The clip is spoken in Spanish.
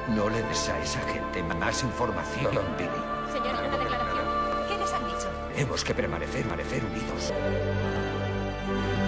No le des a esa gente más información, Billy. Señor, una declaración. ¿Qué les han dicho? Tenemos que permanecer unidos.